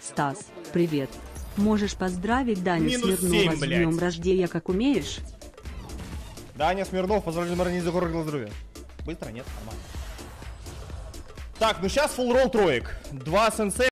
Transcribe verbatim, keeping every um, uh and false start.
Стас, привет. Можешь поздравить Даню Минус Смирнова семь, с блядь. днем рождения, как умеешь? Даня Смирнов, поздравляю на за город здоровья. Быстро, нет? Нормально. Так, ну сейчас фулл ролл троек. Два сенсей.